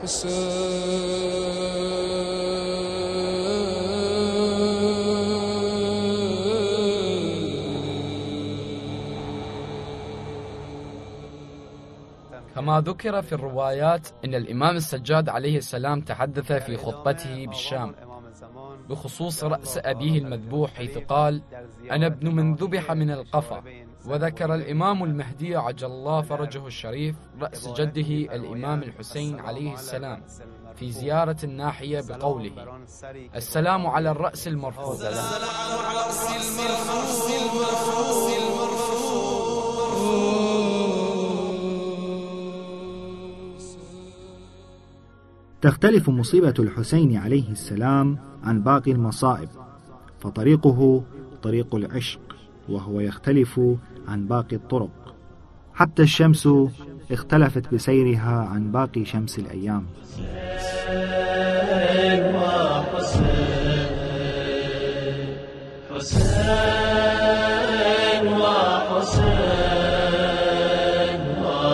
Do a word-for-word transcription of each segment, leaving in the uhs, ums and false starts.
كما ذكر في الروايات أن الإمام السجاد عليه السلام تحدث في خطبته بالشام بخصوص رأس أبيه المذبوح، حيث قال: أنا ابن من ذبح من القفا. وذكر الإمام المهدي عجل الله فرجه الشريف رأس جده الإمام الحسين عليه السلام في زيارة الناحية بقوله: السلام على الرأس المرفوع. تختلف مصيبة الحسين عليه السلام عن باقي المصائب، فطريقه طريق العشق، وهو يختلف عن باقي الطرق. حتى الشمس اختلفت بسيرها عن باقي شمس الأيام. حسين وحسين حسين وحسين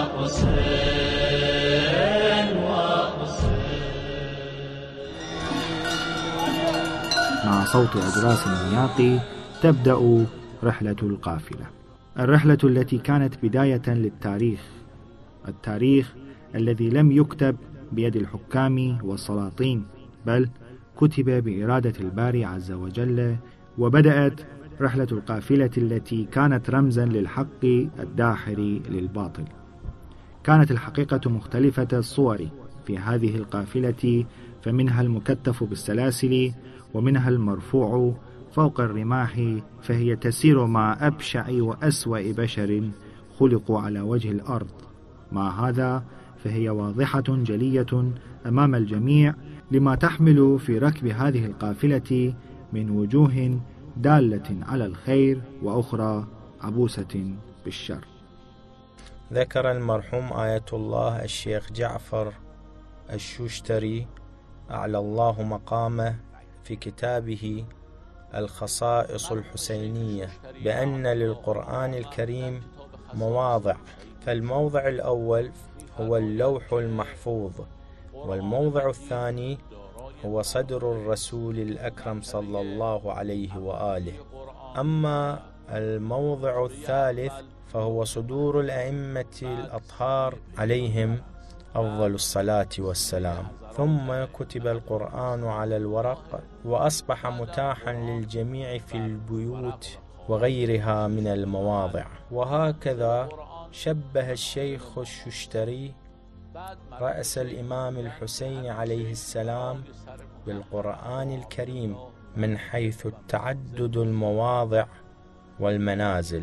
وحسين وحسين. مع صوت أجراس النياقي تبدأ رحلة القافلة، الرحلة التي كانت بداية للتاريخ، التاريخ الذي لم يكتب بيد الحكام والسلاطين، بل كتب بإرادة الباري عز وجل. وبدأت رحلة القافلة التي كانت رمزا للحق الداحر للباطل. كانت الحقيقة مختلفة الصور في هذه القافلة، فمنها المكتف بالسلاسل، ومنها المرفوع فوق الرماح، فهي تسير مع أبشع وأسوأ بشر خلقوا على وجه الأرض. مع هذا فهي واضحة جلية أمام الجميع لما تحمل في ركب هذه القافلة من وجوه دالة على الخير، وأخرى عبوسة بالشر. ذكر المرحوم آية الله الشيخ جعفر الشوشتري أعلى الله مقامه في كتابه الخصائص الحسينية بأن للقرآن الكريم مواضع، فالموضع الأول هو اللوح المحفوظ، والموضع الثاني هو صدر الرسول الأكرم صلى الله عليه وآله. أما الموضع الثالث فهو صدور الأئمة الأطهار عليهم أفضل الصلاة والسلام. ثم كتب القرآن على الورق وأصبح متاحا للجميع في البيوت وغيرها من المواضع. وهكذا شبه الشيخ الشوشتري رأس الإمام الحسين عليه السلام بالقرآن الكريم من حيث التعدد المواضع والمنازل.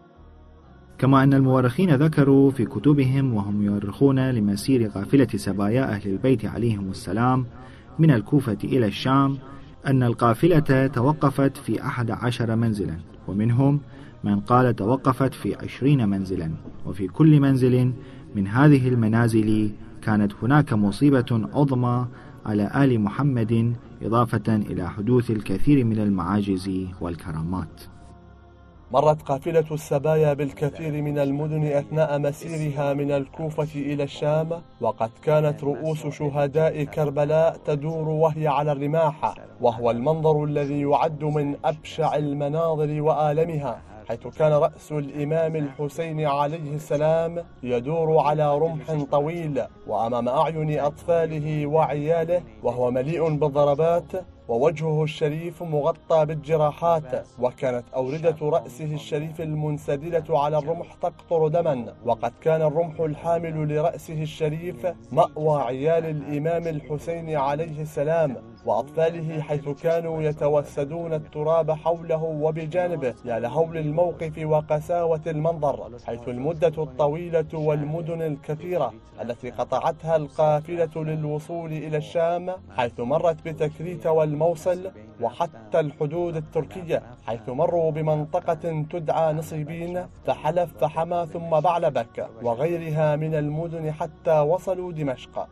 كما أن المؤرخين ذكروا في كتبهم وهم يؤرخون لمسير قافلة سبايا أهل البيت عليهم السلام من الكوفة إلى الشام أن القافلة توقفت في أحد عشر منزلا، ومنهم من قال توقفت في عشرين منزلا. وفي كل منزل من هذه المنازل كانت هناك مصيبة عظمى على آل محمد، إضافة إلى حدوث الكثير من المعاجز والكرامات. مرت قافلة السبايا بالكثير من المدن أثناء مسيرها من الكوفة إلى الشام، وقد كانت رؤوس شهداء كربلاء تدور وهي على الرماح، وهو المنظر الذي يعد من أبشع المناظر وآلمها، حيث كان رأس الإمام الحسين عليه السلام يدور على رمح طويل وأمام أعين أطفاله وعياله، وهو مليء بالضربات، ووجهه الشريف مغطى بالجراحات، وكانت أوردة رأسه الشريف المنسدلة على الرمح تقطر دما، وقد كان الرمح الحامل لرأسه الشريف مأوى عيال الإمام الحسين عليه السلام وأطفاله، حيث كانوا يتوسدون التراب حوله وبجانبه. يا لهول الموقف وقساوة المنظر، حيث المدة الطويلة والمدن الكثيرة التي قطعتها القافلة للوصول إلى الشام، حيث مرت بتكريت والموصل وحتى الحدود التركية، حيث مروا بمنطقة تدعى نصيبين، فحلف فحمى ثم بعلبك وغيرها من المدن حتى وصلوا دمشق.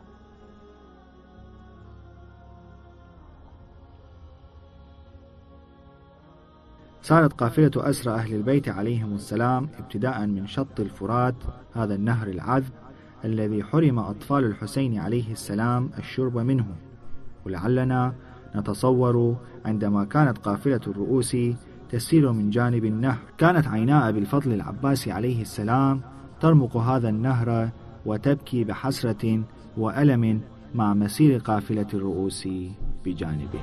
سارت قافلة أسرى أهل البيت عليهم السلام ابتداء من شط الفرات، هذا النهر العذب الذي حرم أطفال الحسين عليه السلام الشرب منه. ولعلنا نتصور عندما كانت قافلة الرؤوس تسير من جانب النهر، كانت عيناء أبي الفضل العباسي عليه السلام ترمق هذا النهر وتبكي بحسرة وألم مع مسير قافلة الرؤوس بجانبه.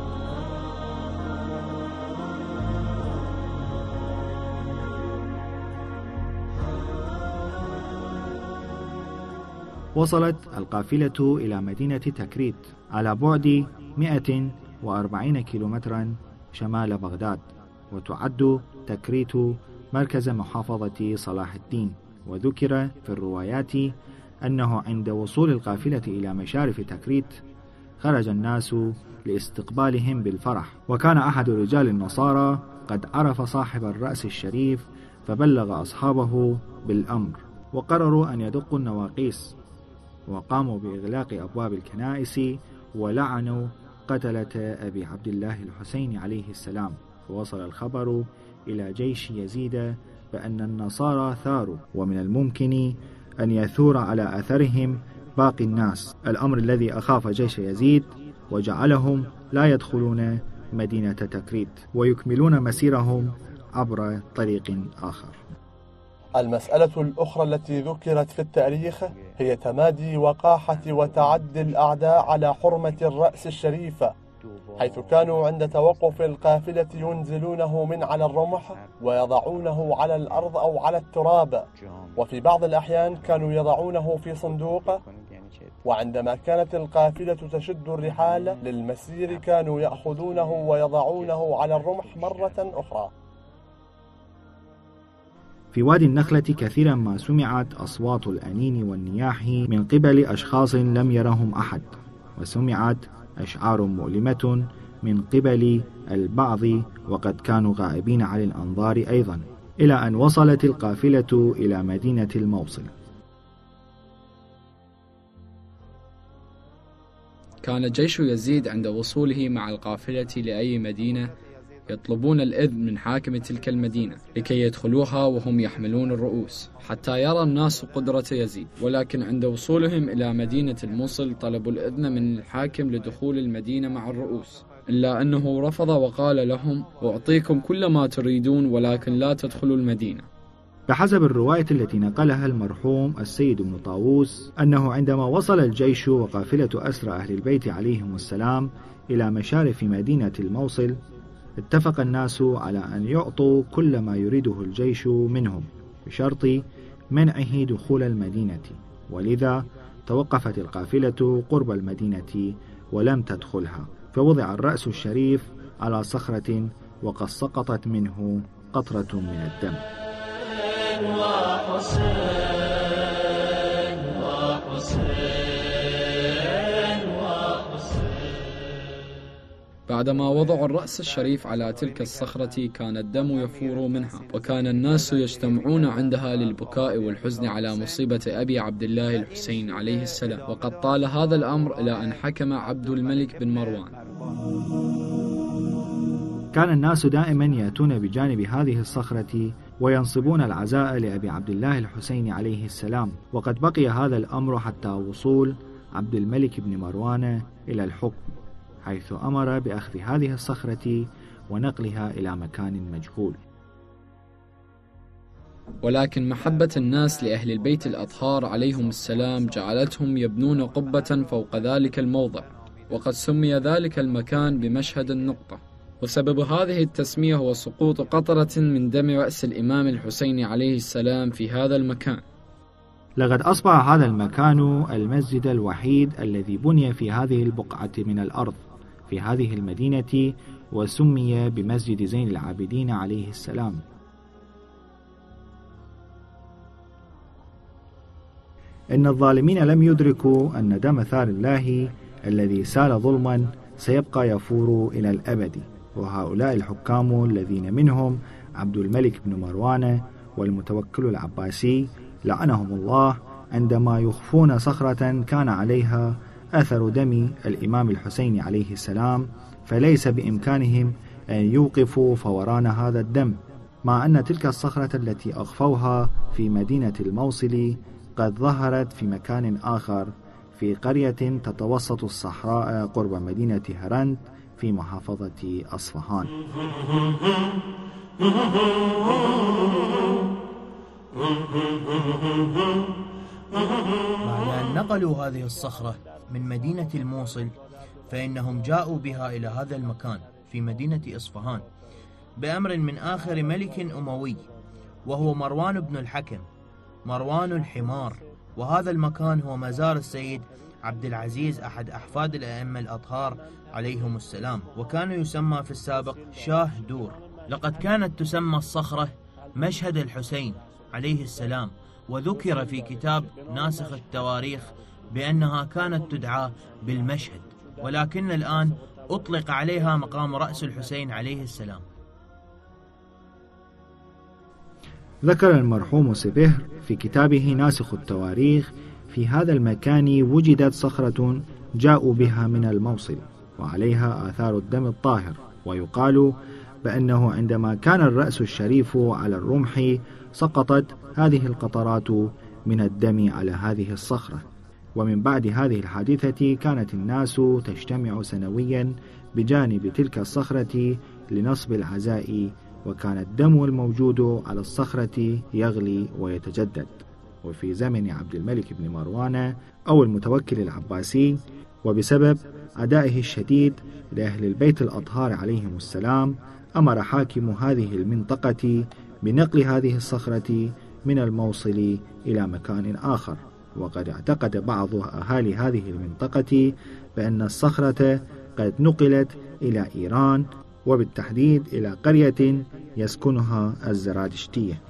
وصلت القافلة إلى مدينة تكريت على بعد مئة وأربعين كيلومترا شمال بغداد، وتعد تكريت مركز محافظة صلاح الدين. وذكر في الروايات أنه عند وصول القافلة إلى مشارف تكريت خرج الناس لاستقبالهم بالفرح، وكان أحد رجال النصارى قد عرف صاحب الرأس الشريف فبلغ أصحابه بالأمر، وقرروا أن يدقوا النواقيس، وقاموا بإغلاق أبواب الكنائس ولعنوا قتلة أبي عبد الله الحسين عليه السلام. فوصل الخبر إلى جيش يزيد بأن النصارى ثاروا، ومن الممكن أن يثور على أثرهم باقي الناس، الأمر الذي أخاف جيش يزيد وجعلهم لا يدخلون مدينة تكريت ويكملون مسيرهم عبر طريق آخر. المسألة الأخرى التي ذكرت في التاريخ هي تمادي وقاحة وتعدي الأعداء على حرمة الرأس الشريفة، حيث كانوا عند توقف القافلة ينزلونه من على الرمح ويضعونه على الأرض أو على التراب، وفي بعض الأحيان كانوا يضعونه في صندوق، وعندما كانت القافلة تشد الرحال للمسير كانوا يأخذونه ويضعونه على الرمح مرة أخرى. في وادي النخلة كثيرا ما سمعت أصوات الأنين والنياح من قبل أشخاص لم يرهم أحد، وسمعت أشعار مؤلمة من قبل البعض وقد كانوا غائبين عن الأنظار أيضا، إلى أن وصلت القافلة إلى مدينة الموصل. كان جيش يزيد عند وصوله مع القافلة لأي مدينة يطلبون الإذن من حاكم تلك المدينة لكي يدخلوها وهم يحملون الرؤوس حتى يرى الناس قدرة يزيد، ولكن عند وصولهم إلى مدينة الموصل طلبوا الإذن من الحاكم لدخول المدينة مع الرؤوس، إلا أنه رفض وقال لهم: أعطيكم كل ما تريدون ولكن لا تدخلوا المدينة. بحسب الرواية التي نقلها المرحوم السيد بن طاووس أنه عندما وصل الجيش وقافلة أسرى أهل البيت عليهم السلام إلى مشارف مدينة الموصل، اتفق الناس على أن يعطوا كل ما يريده الجيش منهم بشرط منعه دخول المدينة، ولذا توقفت القافلة قرب المدينة ولم تدخلها، فوضع الرأس الشريف على صخرة وقد سقطت منه قطرة من الدم. وحسين وحسين بعدما وضعوا الرأس الشريف على تلك الصخرة كان الدم يفور منها، وكان الناس يجتمعون عندها للبكاء والحزن على مصيبة أبي عبد الله الحسين عليه السلام. وقد طال هذا الأمر إلى أن حكم عبد الملك بن مروان. كان الناس دائما يأتون بجانب هذه الصخرة وينصبون العزاء لأبي عبد الله الحسين عليه السلام، وقد بقي هذا الأمر حتى وصول عبد الملك بن مروان إلى الحكم، حيث أمر بأخذ هذه الصخرة ونقلها إلى مكان مجهول. ولكن محبة الناس لأهل البيت الأطهار عليهم السلام جعلتهم يبنون قبة فوق ذلك الموضع، وقد سمي ذلك المكان بمشهد النقطة، وسبب هذه التسمية هو سقوط قطرة من دم رأس الإمام الحسين عليه السلام في هذا المكان. لقد أصبح هذا المكان المسجد الوحيد الذي بني في هذه البقعة من الأرض في هذه المدينة، وسمي بمسجد زين العابدين عليه السلام. إن الظالمين لم يدركوا أن دم ثار الله الذي سال ظلما سيبقى يفور إلى الأبد، وهؤلاء الحكام الذين منهم عبد الملك بن مروان والمتوكل العباسي لعنهم الله عندما يخفون صخرة كان عليها أثر دم الإمام الحسين عليه السلام، فليس بإمكانهم أن يوقفوا فوران هذا الدم، مع أن تلك الصخرة التي أخفوها في مدينة الموصل وقد ظهرت في مكان آخر في قرية تتوسط الصحراء قرب مدينة هرند في محافظة أصفهان. بعد أن نقلوا هذه الصخرة من مدينة الموصل، فإنهم جاءوا بها إلى هذا المكان في مدينة إصفهان بأمر من آخر ملك أموي، وهو مروان بن الحكم، مروان الحمار. وهذا المكان هو مزار السيد عبد العزيز أحد أحفاد الأئمة الأطهار عليهم السلام، وكان يسمى في السابق شاه دور. لقد كانت تسمى الصخرة مشهد الحسين عليه السلام، وذكر في كتاب ناسخ التواريخ بأنها كانت تدعى بالمشهد، ولكن الآن أطلق عليها مقام رأس الحسين عليه السلام. ذكر المرحوم سبهر في كتابه ناسخ التواريخ: في هذا المكان وجدت صخرة جاءوا بها من الموصل وعليها آثار الدم الطاهر، ويقال بأنه عندما كان الرأس الشريف على الرمح سقطت هذه القطرات من الدم على هذه الصخرة. ومن بعد هذه الحادثة كانت الناس تجتمع سنويا بجانب تلك الصخرة لنصب العزاء، وكان الدم الموجود على الصخرة يغلي ويتجدد. وفي زمن عبد الملك بن مروان أو المتوكل العباسي، وبسبب أدائه الشديد لأهل البيت الأطهار عليهم السلام، أمر حاكم هذه المنطقة بنقل هذه الصخرة من الموصل إلى مكان آخر. وقد اعتقد بعض أهالي هذه المنطقة بأن الصخرة قد نقلت إلى إيران، وبالتحديد إلى قرية يسكنها الزرادشتية.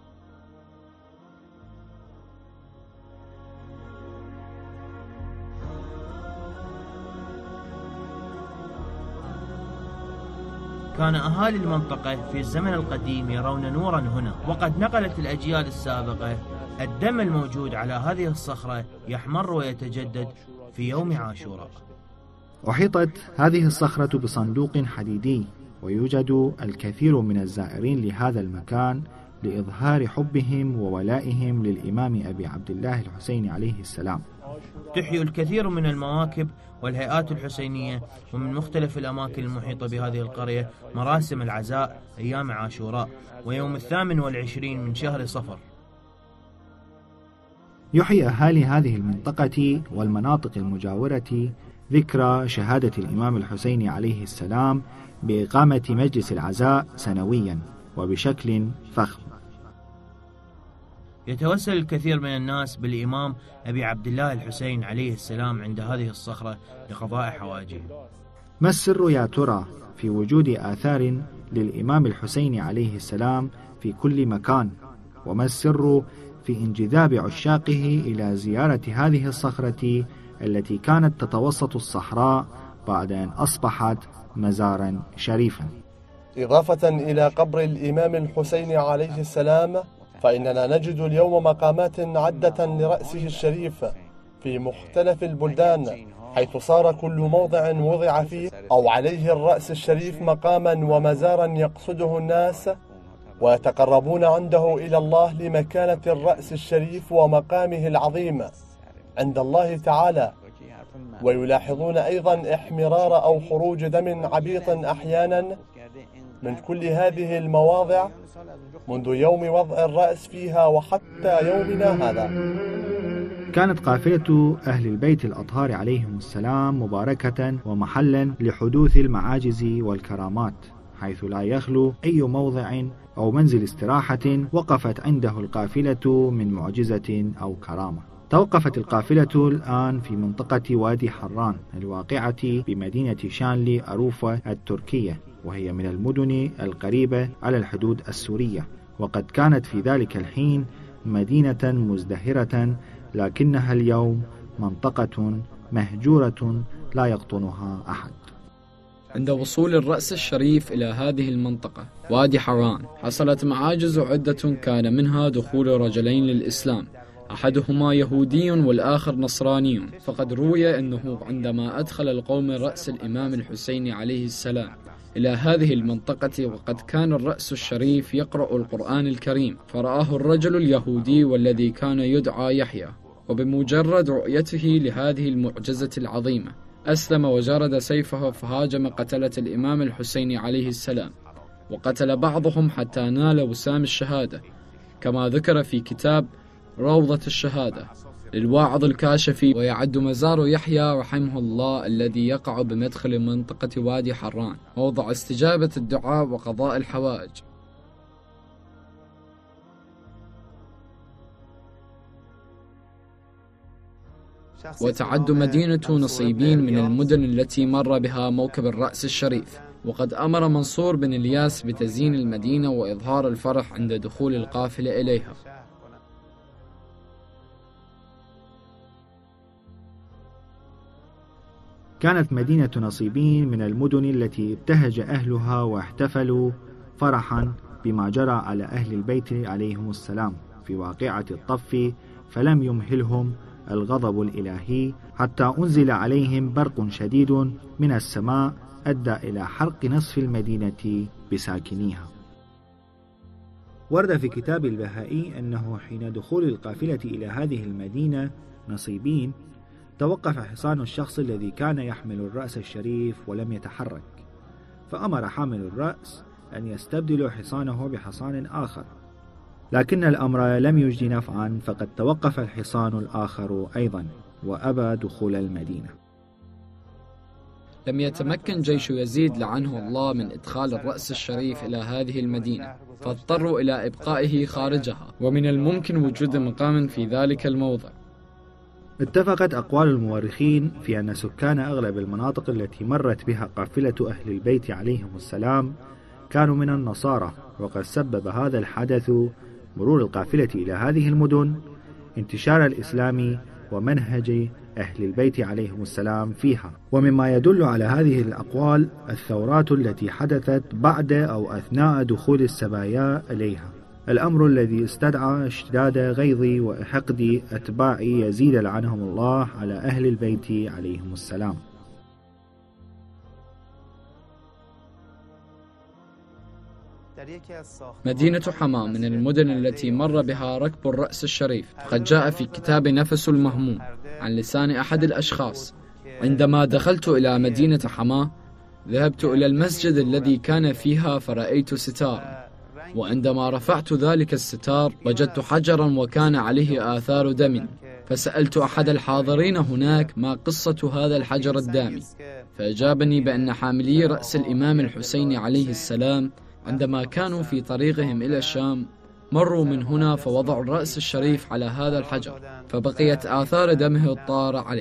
كان أهالي المنطقة في الزمن القديم يرون نورا هنا، وقد نقلت الأجيال السابقة الدم الموجود على هذه الصخرة يحمر ويتجدد في يوم عاشوراء. أحيطت هذه الصخرة بصندوق حديدي، ويوجد الكثير من الزائرين لهذا المكان لإظهار حبهم وولائهم للإمام أبي عبد الله الحسين عليه السلام. تحيي الكثير من المواكب والهيئات الحسينية ومن مختلف الأماكن المحيطة بهذه القرية مراسم العزاء أيام عاشوراء ويوم الثامن والعشرين من شهر صفر. يحيي أهالي هذه المنطقة والمناطق المجاورة ذكرى شهادة الإمام الحسين عليه السلام بإقامة مجلس العزاء سنويا وبشكل فخم. يتوسل الكثير من الناس بالإمام أبي عبد الله الحسين عليه السلام عند هذه الصخرة لقضاء حوائجهم. ما السر يا ترى في وجود آثار للإمام الحسين عليه السلام في كل مكان؟ وما السر في انجذاب عشاقه إلى زيارة هذه الصخرة التي كانت تتوسط الصحراء بعد أن أصبحت مزارا شريفا؟ إضافة إلى قبر الإمام الحسين عليه السلام، فإننا نجد اليوم مقامات عدة لرأسه الشريف في مختلف البلدان، حيث صار كل موضع وضع فيه أو عليه الرأس الشريف مقاما ومزارا يقصده الناس ويتقربون عنده إلى الله لمكانة الرأس الشريف ومقامه العظيم عند الله تعالى، ويلاحظون أيضا احمرار أو خروج دم عبيط أحيانا من كل هذه المواضع منذ يوم وضع الرأس فيها وحتى يومنا هذا. كانت قافلة أهل البيت الأطهار عليهم السلام مباركة ومحلا لحدوث المعاجز والكرامات، حيث لا يخلو أي موضع أو منزل استراحة وقفت عنده القافلة من معجزة أو كرامة. توقفت القافلة الآن في منطقة وادي حران الواقعة بمدينة شانلي أروفا التركية، وهي من المدن القريبة على الحدود السورية، وقد كانت في ذلك الحين مدينة مزدهرة، لكنها اليوم منطقة مهجورة لا يقطنها أحد. عند وصول الرأس الشريف إلى هذه المنطقة وادي حران حصلت معاجز عدة، كان منها دخول رجلين للإسلام، أحدهما يهودي والآخر نصراني. فقد روي أنه عندما أدخل القوم رأس الإمام الحسين عليه السلام إلى هذه المنطقة، وقد كان الرأس الشريف يقرأ القرآن الكريم، فرآه الرجل اليهودي والذي كان يدعى يحيى، وبمجرد رؤيته لهذه المعجزة العظيمة أسلم وجرد سيفه فهاجم قتلة الإمام الحسين عليه السلام، وقتل بعضهم حتى نال وسام الشهادة، كما ذكر في كتاب روضة الشهادة للواعظ الكاشفي. ويعد مزار يحيى رحمه الله الذي يقع بمدخل منطقة وادي حران موضع استجابة الدعاء وقضاء الحوائج. وتعد مدينة نصيبين من المدن التي مر بها موكب الرأس الشريف، وقد أمر منصور بن الياس بتزيين المدينة وإظهار الفرح عند دخول القافلة إليها. كانت مدينة نصيبين من المدن التي ابتهج أهلها واحتفلوا فرحا بما جرى على أهل البيت عليهم السلام في واقعة الطف، فلم يمهلهم الغضب الإلهي حتى أنزل عليهم برق شديد من السماء أدى إلى حرق نصف المدينة بساكنيها. ورد في كتاب البهائي أنه حين دخول القافلة إلى هذه المدينة نصيبين توقف حصان الشخص الذي كان يحمل الرأس الشريف ولم يتحرك، فأمر حامل الرأس أن يستبدل حصانه بحصان آخر، لكن الأمر لم يجد نفعا، فقد توقف الحصان الآخر أيضا وأبى دخول المدينة. لم يتمكن جيش يزيد لعنه الله من إدخال الرأس الشريف إلى هذه المدينة، فاضطروا إلى إبقائه خارجها، ومن الممكن وجود مقام في ذلك الموضع. اتفقت أقوال المؤرخين في أن سكان أغلب المناطق التي مرت بها قافلة أهل البيت عليهم السلام كانوا من النصارى، وقد سبب هذا الحدث مرور القافلة إلى هذه المدن انتشار الإسلام ومنهج أهل البيت عليهم السلام فيها. ومما يدل على هذه الأقوال الثورات التي حدثت بعد أو أثناء دخول السبايا إليها، الأمر الذي استدعى اشتداد غيظ وحقد أتباع يزيد لعنهم الله على أهل البيت عليهم السلام. مدينة حماة من المدن التي مر بها ركب الرأس الشريف، فقد جاء في كتاب نفس المهموم عن لسان أحد الأشخاص: عندما دخلت إلى مدينة حماة ذهبت إلى المسجد الذي كان فيها فرأيت ستارا، وعندما رفعت ذلك الستار وجدت حجرا وكان عليه آثار دم، فسألت أحد الحاضرين هناك ما قصة هذا الحجر الدامي، فأجابني بأن حاملي رأس الإمام الحسين عليه السلام عندما كانوا في طريقهم إلى الشام مروا من هنا فوضعوا الرأس الشريف على هذا الحجر، فبقيت آثار دمه الطارة عليه.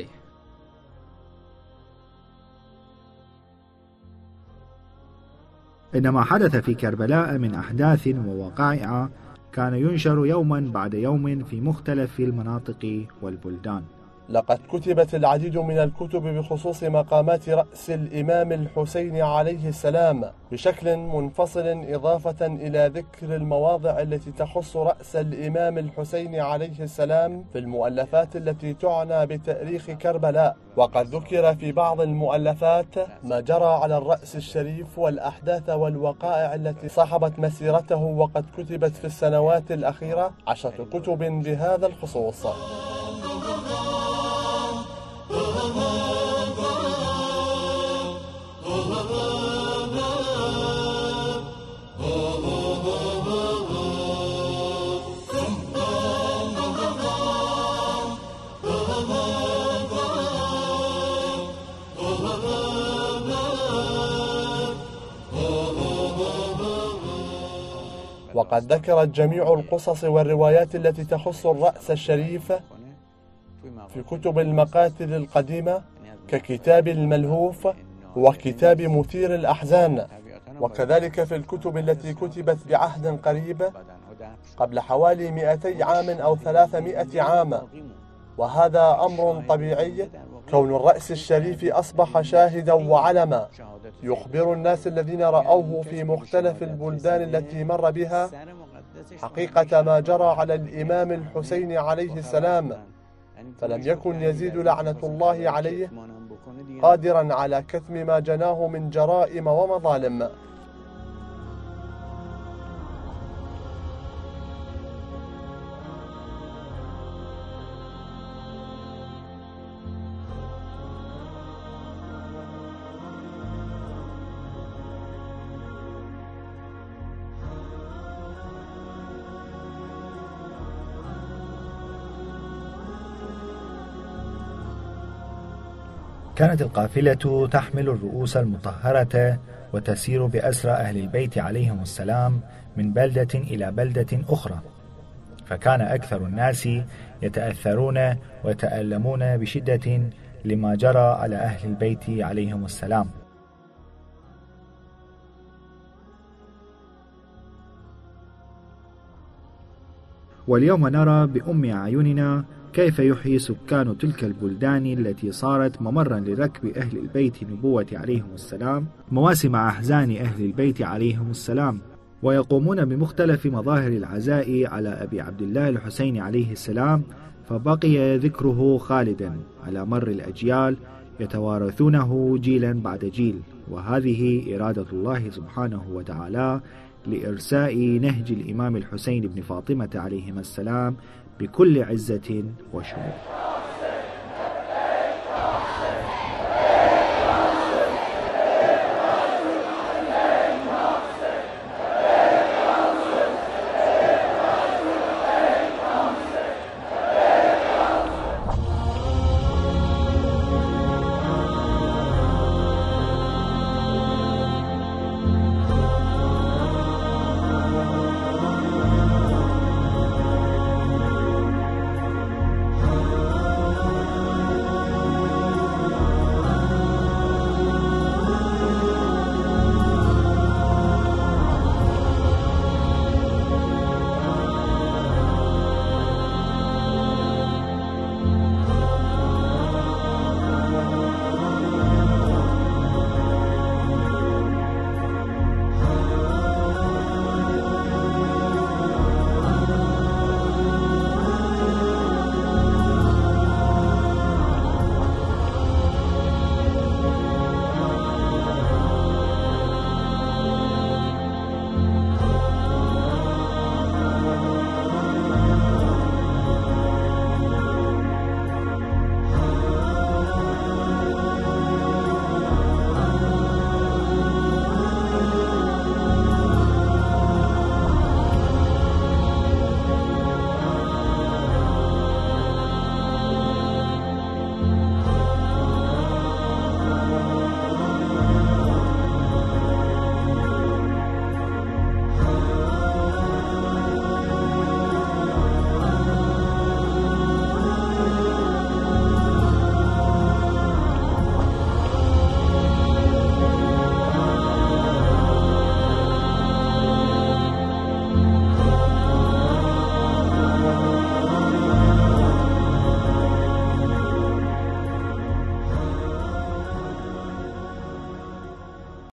إنما حدث في كربلاء من أحداث ووقائع كان ينشر يوما بعد يوم في مختلف المناطق والبلدان. لقد كتبت العديد من الكتب بخصوص مقامات رأس الإمام الحسين عليه السلام بشكل منفصل، إضافة إلى ذكر المواضع التي تخص رأس الإمام الحسين عليه السلام في المؤلفات التي تعنى بتاريخ كربلاء. وقد ذكر في بعض المؤلفات ما جرى على الرأس الشريف والأحداث والوقائع التي صاحبت مسيرته، وقد كتبت في السنوات الأخيرة عشرة كتب بهذا الخصوص. وقد ذكرت جميع القصص والروايات التي تخص الرأس الشريف في كتب المقاتل القديمة ككتاب الملهوف وكتاب مثير الأحزان، وكذلك في الكتب التي كتبت بعهد قريب قبل حوالي مئتي عام أو ثلاثمائة عام. وهذا أمر طبيعي، كون الرأس الشريف أصبح شاهدا وعلما يخبر الناس الذين رأوه في مختلف البلدان التي مر بها حقيقة ما جرى على الإمام الحسين عليه السلام. فلم يكن يزيد لعنة الله عليه قادرا على كتم ما جناه من جرائم ومظالم. كانت القافلة تحمل الرؤوس المطهرة وتسير بأسرى أهل البيت عليهم السلام من بلدة إلى بلدة أخرى، فكان أكثر الناس يتأثرون ويتألمون بشدة لما جرى على أهل البيت عليهم السلام. واليوم نرى بأم أعيننا كيف يحيي سكان تلك البلدان التي صارت ممرا لركب أهل البيت نبوة عليهم السلام مواسم أحزان أهل البيت عليهم السلام، ويقومون بمختلف مظاهر العزاء على أبي عبد الله الحسين عليه السلام، فبقي ذكره خالدا على مر الأجيال يتوارثونه جيلا بعد جيل. وهذه إرادة الله سبحانه وتعالى لإرساء نهج الإمام الحسين بن فاطمة عليهما السلام بكل عزة وشرف.